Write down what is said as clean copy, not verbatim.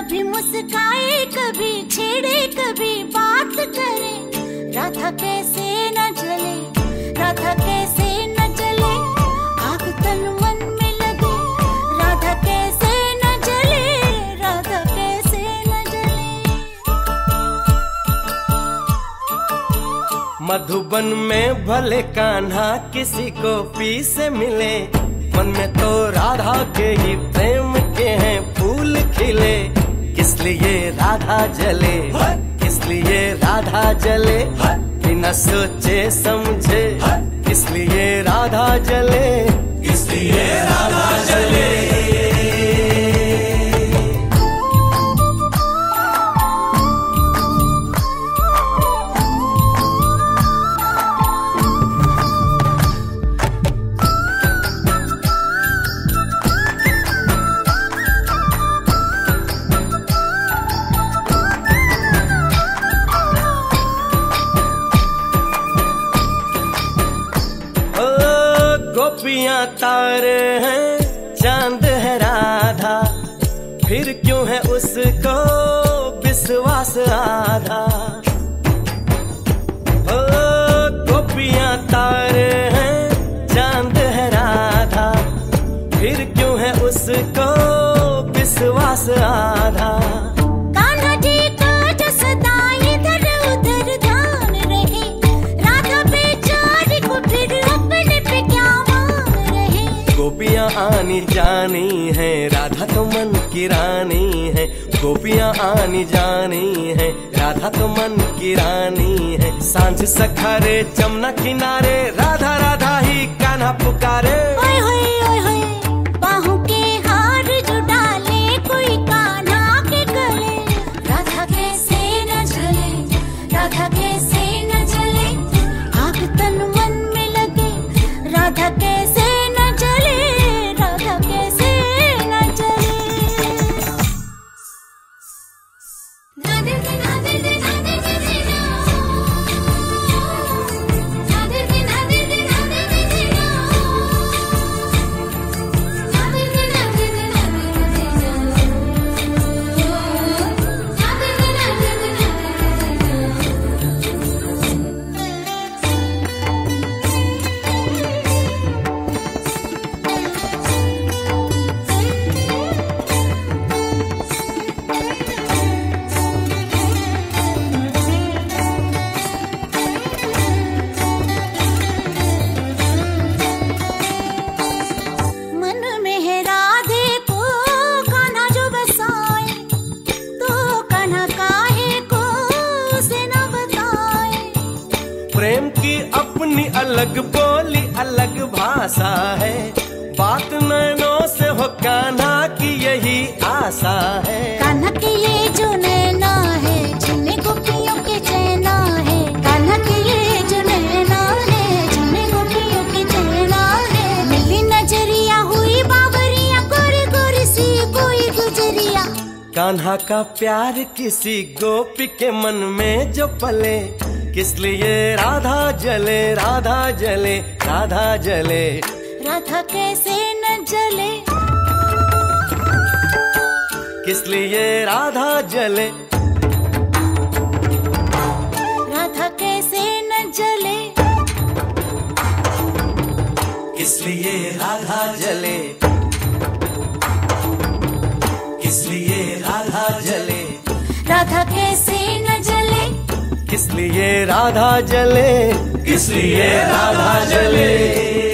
कभी मुस्काए, कभी छेड़े, कभी बात करे। राधा कैसे न जले, राधा कैसे न जले, आग तन मन में लगे। राधा कैसे न जले, राधा कैसे न जले। मधुबन में भले कान्हा किसी को पी से मिले, मन में तो राधा के ही प्रेम के हैं फूल खिले। किस लिए राधा जले, किस लिए राधा जले, बिना सोचे समझे। किस लिए राधा जले, किस लिए राधा जले। गोपियां तारे हैं, चांद है राधा, फिर क्यों है उसको विश्वास आधा। ओ गोपियां तारे हैं, चांद है राधा, फिर क्यों है उसको विश्वास आधा। कान्हा जी का जो सदा इधर उधर ध्यान रहे, राधा बेचारी को फिर अपने पे क्या। गोपियां आनी जानी है, राधा तो मन की रानी है। गोपियां आनी जानी है, राधा तो मन की रानी है। सांझ सखारे जमुना किनारे, राधा राधा ही कान्हा पुकारे। ओए होए ओए होए, बाहों के हार जो डाले कोई कान्हा के गले। राधा कैसे न जले, राधा कैसे न जले, आग तन मन में लगे। राधा कैसे न जले, राधा कैसे न जले। राधे राधे राधे राधे राधे राधे राधे राधे राधे मन में है राधे को कान्हा जो बसाए, तो कान्हा काहे को उसे न बताए। प्रेम की अपनी अलग बोली, अलग भाषा है। बात नैनों से हो कान्हा की यही आशा है। कान्हा के ये जो नैना है, जिन्हें गोपियों के चैना है। कान्हा के ये जो नैना है, जिन्हें गोपियों के चैना है। मिली नजरिया हुई बावरिया, गोरी गोरी सी कोई गुजरिया। कान्हा का प्यार किसी गोपी के मन में जो पले। किस लिए राधा जले, राधा जले, राधा जले। राधा कैसे न जले, किस लिए राधा जले। राधा कैसे न जले, किस लिए राधा जले। किस लिए राधा जले, राधा कैसे न जले। किस लिए राधा जले, किस लिए राधा जले।